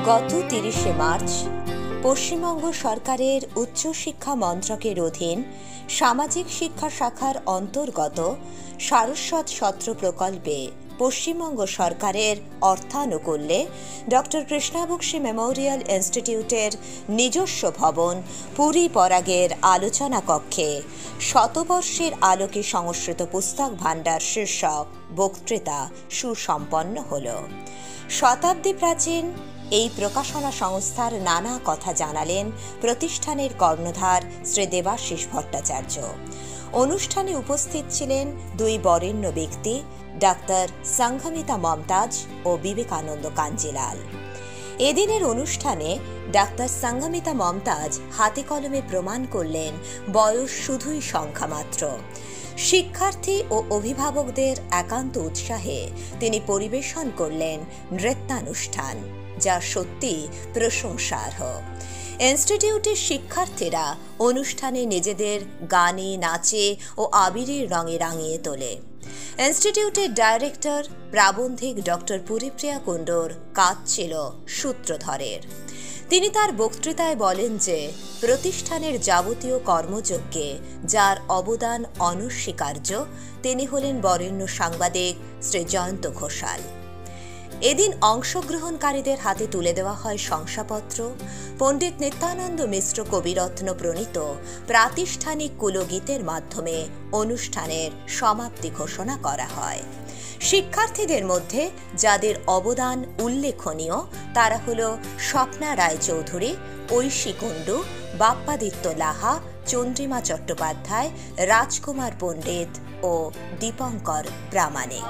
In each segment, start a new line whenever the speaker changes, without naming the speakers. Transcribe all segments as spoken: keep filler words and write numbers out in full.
গত তিরিশে মার্চ পশ্চিমবঙ্গ সরকারের উচ্চশিক্ষা মন্ত্রকের অধীন সামাজিক শিক্ষা শাখার অন্তর্গত সারস্বত সত্র প্রকল্পে পশ্চিমবঙ্গ সরকারের অর্থানুকূল্যে ডক্টর কৃষ্ণাবক্সী মেমোরিয়াল ইনস্টিটিউটের নিজস্ব ভবন পুরী পরাগের আলোচনা কক্ষে শতবর্ষের আলোকে সংস্কৃত পুস্তক ভাণ্ডার শীর্ষক বক্তৃতা সুসম্পন্ন হল। শতাব্দী প্রাচীন এই প্রকাশনা সংস্থার নানা কথা জানালেন প্রতিষ্ঠানের কর্ণধার শ্রী দেবাশিস ভট্টাচার্য। অনুষ্ঠানে উপস্থিত ছিলেন দুই বরেণ্য ব্যক্তি, ডাক্তার সংঘমিতা মমতাজ ও বিবেকানন্দ কাঞ্জিলাল। এদিনের অনুষ্ঠানে ডাক্তার সংঘমিতা মমতাজ হাতে কলমে প্রমাণ করলেন বয়স শুধুই সংখ্যা মাত্র। শিক্ষার্থী ও অভিভাবকদের একান্ত উৎসাহে তিনি পরিবেশন করলেন নৃত্যানুষ্ঠান, যা সত্যি প্রশংসার্হ। ইনস্টিটিউটের শিক্ষার্থীরা অনুষ্ঠানে নিজেদের গানে, নাচে ও আবিরের রঙে রাঙিয়ে তোলে। ইনস্টিটিউটের ডাইরেক্টর প্রাবন্ধিক ডক্টর পুরীপ্রিয়া কুণ্ডুর কাজ ছিল সূত্রধরের। তিনি তার বক্তৃতায় বলেন যে প্রতিষ্ঠানের যাবতীয় কর্মযজ্ঞে যার অবদান অনস্বীকার্য তিনি হলেন বরেণ্য সাংবাদিক শ্রী জয়ন্ত ঘোষাল। এদিন অংশগ্রহণকারীদের হাতে তুলে দেওয়া হয় শংসাপত্র। পণ্ডিত নিত্যানন্দ মিশ্র কবিরত্ন প্রণীত প্রাতিষ্ঠানিক কুলগীতের মাধ্যমে অনুষ্ঠানের সমাপ্তি ঘোষণা করা হয়। শিক্ষার্থীদের মধ্যে যাদের অবদান উল্লেখনীয় তারা হল স্বপ্না রায়চৌধুরী, ঐশী কুণ্ডু, বাপ্পাদিত্য লাহা, চন্দ্রিমা চট্টোপাধ্যায়, রাজকুমার পণ্ডিত ও দীপঙ্কর প্রামাণিক।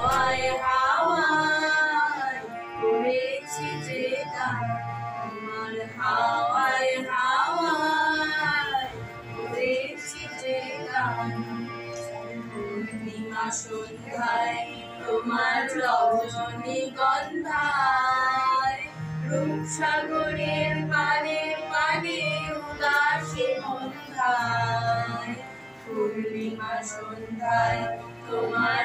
তোমার রজনীগন্ধায় রূপসাগরের পানে পানে উদাসী সন্ধ্যায়, পূর্ণিমা সন্ধ্যায় তোমার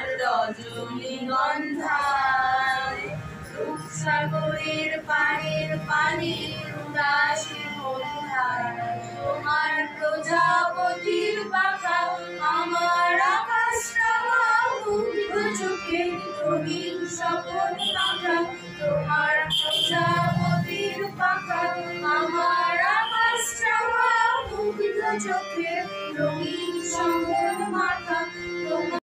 রজনীগন্ধায় রূপসাগরের পানের পানে উদাসী সন্ধ্যায়, তোমার প্রজাপতির পাখা আমার আকাশটা মুগ্ধ চোখে রঙিন স্বপন আঁকা, তোমার প্রজাপতির পাখা আমার আকাশটা মুগ্ধ চোখে রঙিন স্বপন মাখা, তোমার